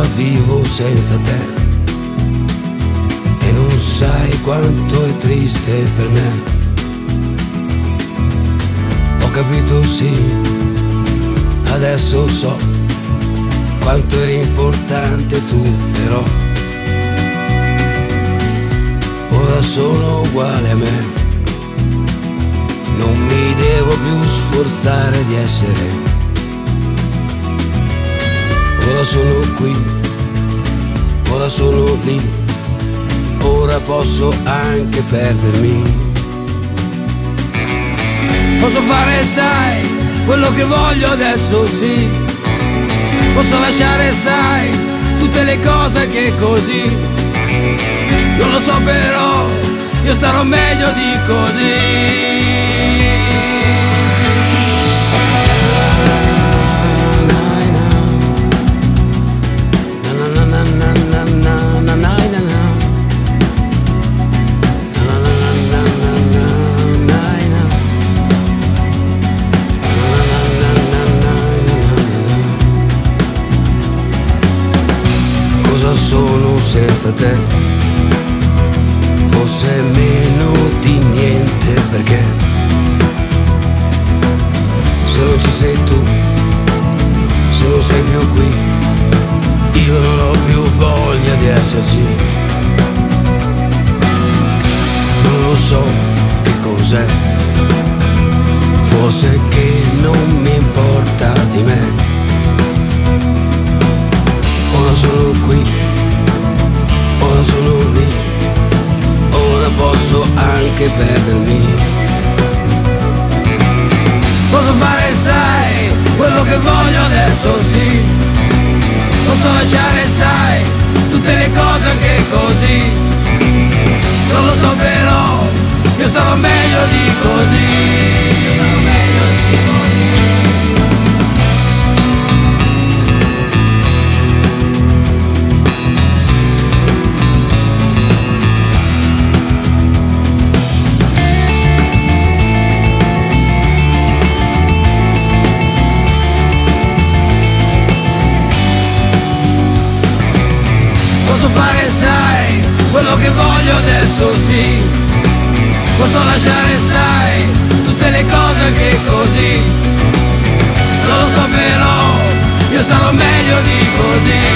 vivo senza te e non sai quanto è triste per me. Ho capito, sì, adesso so quanto eri importante tu, però ora sono uguale a me. Non mi devo più sforzare di essere. Ora sono qui, ora sono lì, ora posso anche perdermi. Posso fare, sai, quello che voglio adesso, sì. Posso lasciare, sai, tutte le cose che così. Non lo so però, io starò meglio di così. Cosa sono senza te? Forse meno di niente, perché se non ci sei tu, se non sei più qui, io non ho più voglia di esserci. Non lo so che cos'è, forse che non mi importa di me. Ora sono qui, ora sono lì, ora posso anche perdermi. Posso fare, sai, quello che voglio adesso, sì. Posso lasciare, sai, tutte le cose che così. Non lo so però, io starò meglio di così. Posso fare, sai, quello che voglio adesso, sì. Posso lasciare, sai, tutte le cose che così. Non lo so però, io starò meglio di così.